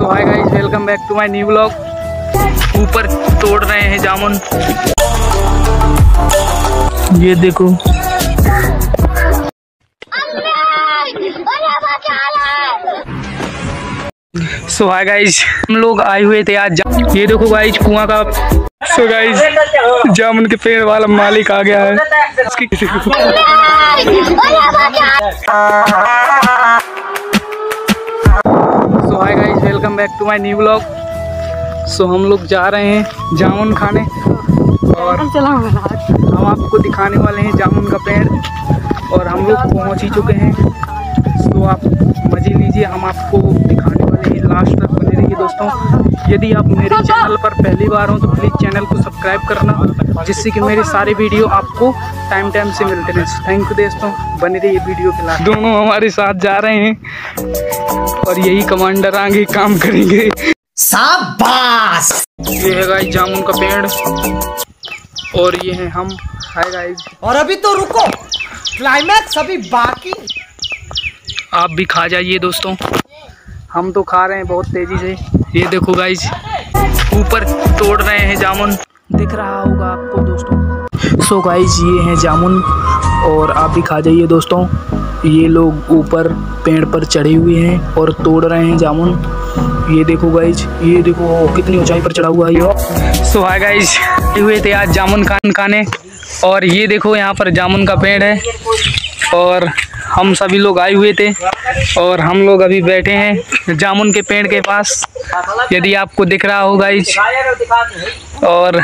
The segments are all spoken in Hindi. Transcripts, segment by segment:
Hi guys, welcome back to my new vlog. ऊपर तोड़ रहे हैं जामुन, ये देखो। सो हाय गाइस, हम लोग आए हुए थे आज। ये देखो गाइस, कुआं का। सो गाइस, जामुन के पेड़ वाला मालिक आ गया है। So hi guys, welcome back to my new vlog. So हम लोग जा रहे हैं जामुन खाने और हम आपको दिखाने वाले हैं जामुन का पेड़ और हम लोग पहुंच ही चुके हैं। तो आप मजे लीजिए, हम आपको दिखाने वाले हैं। लास्ट तक बने रहिए दोस्तों। यदि आप मेरे चैनल पर पहली बार हो तो प्लीज़ चैनल को सब्सक्राइब करना, जिससे कि मेरे सारे वीडियो आपको टाइम से मिलते रहे। थैंक यू दोस्तों, बने रहिए वीडियो के लास्ट। दोनों हमारे साथ जा रहे हैं और यही कमांडर आगे काम करेंगे। शाबाश। ये है गाइस जामुन का पेड़ और ये है हम। Hi guys. और अभी तो रुको, क्लाइमैक्स अभी बाकी। आप भी खा जाइए दोस्तों, हम तो खा रहे हैं बहुत तेजी से। ये देखो गाइस, ऊपर तोड़ रहे हैं जामुन, दिख रहा होगा आपको दोस्तों। सो गाइस, ये हैं जामुन और आप भी खा जाइए दोस्तों। ये लोग ऊपर पेड़ पर चढ़े हुए हैं और तोड़ रहे हैं जामुन। ये देखो गाइस, ये देखो कितनी ऊंचाई पर चढ़ा हुआ है ये। सो हाय गाइस, हुए थे आज जामुन खाने और ये देखो यहाँ पर जामुन का पेड़ है और हम सभी लोग आए हुए थे और हम लोग अभी बैठे हैं जामुन के पेड़ के पास, यदि आपको दिख रहा हो गाइस। और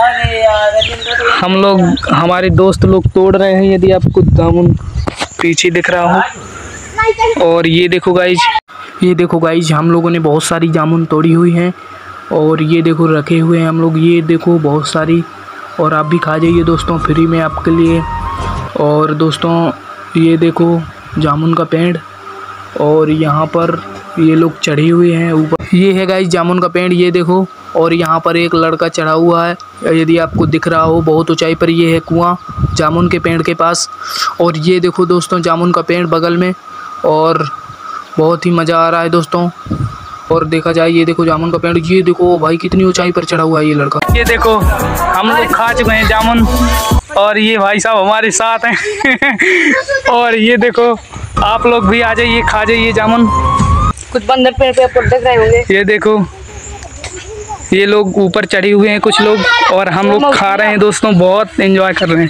हम लोग, हमारे दोस्त लोग तोड़ रहे हैं, यदि आपको जामुन पीछे दिख रहा हो। और ये देखो गाइस, ये देखो गाइस, हम लोगों ने बहुत सारी जामुन तोड़ी हुई हैं और ये देखो रखे हुए हैं हम लोग। ये देखो बहुत सारी, और आप भी खा जाइए दोस्तों, फ्री में आपके लिए। और दोस्तों ये देखो जामुन का पेड़ और यहाँ पर ये लोग चढ़े हुए हैं ऊपर। ये है गाइस जामुन का पेड़, ये देखो। और यहाँ पर एक लड़का चढ़ा हुआ है, यदि आपको दिख रहा हो, बहुत ऊंचाई पर। ये है कुआं जामुन के पेड़ के पास। और ये देखो दोस्तों जामुन का पेड़ बगल में, और बहुत ही मज़ा आ रहा है दोस्तों। और देखा जाए, ये देखो जामुन का पेड़, ये देखो भाई कितनी ऊंचाई पर चढ़ा हुआ है ये लड़का। ये देखो हम लोग खा चुके हैं जामुन और ये भाई साहब हमारे साथ हैं। और ये देखो आप लोग भी आ जाइए, खा जाइए जामुन। कुछ बंदर पेड़ पे ऊपर देख रहे होंगे। ये देखो ये लोग ऊपर चढ़े हुए हैं कुछ लोग, और हम लोग खा रहे हैं दोस्तों, बहुत एंजॉय कर रहे हैं।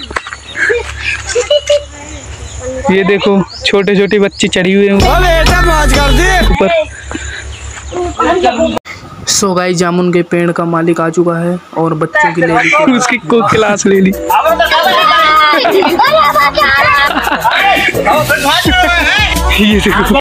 ये देखो छोटे छोटे बच्चे चढ़े हुए हैं ऊपर। सो गाइस, जामुन के पेड़ का मालिक आ चुका है और बच्चों के लिए उसकी को क्लास ले ली। ये देखो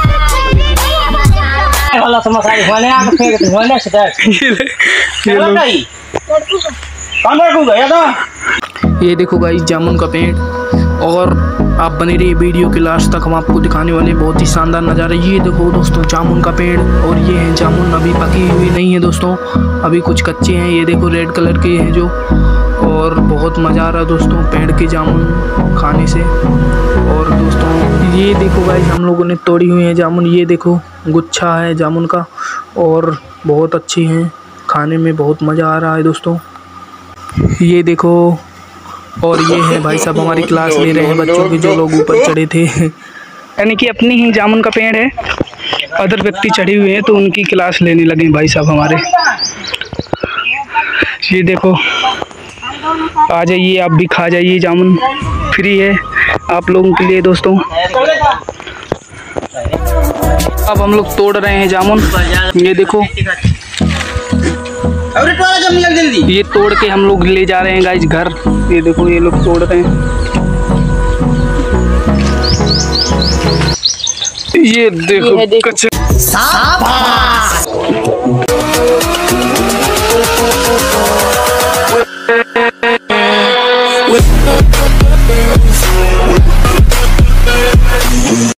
ये देखो गाइस जामुन का पेड़। और आप बने रहिए वीडियो के लास्ट तक, हम आपको दिखाने वाले बहुत ही शानदार नज़ारा। ये देखो दोस्तों जामुन का पेड़, और ये है जामुन अभी पकी हुई नहीं है दोस्तों, अभी कुछ कच्चे हैं। ये देखो रेड कलर के हैं जो, और बहुत मज़ा आ रहा है दोस्तों पेड़ के जामुन खाने से। और दोस्तों ये देखो गाइस, हम लोगों ने तोड़ी हुई है जामुन। ये देखो गुच्छा है जामुन का और बहुत अच्छी हैं, खाने में बहुत मज़ा आ रहा है दोस्तों। ये देखो, और ये है भाई साहब हमारी क्लास ले रहे हैं बच्चों की, जो लोग ऊपर चढ़े थे। यानी कि अपनी ही जामुन का पेड़ है, अदर व्यक्ति चढ़े हुए हैं तो उनकी क्लास लेने लगे भाई साहब हमारे। ये देखो, आ जाइए आप भी खा जाइए, जामुन फ्री है आप लोगों के लिए दोस्तों। अब हम लोग तोड़ रहे हैं जामुन। ये देखो, ये तोड़ के हम लोग ले जा रहे हैं गाइस घर। ये देखो ये लोग तोड़ रहे हैं। ये देखो कच्चे।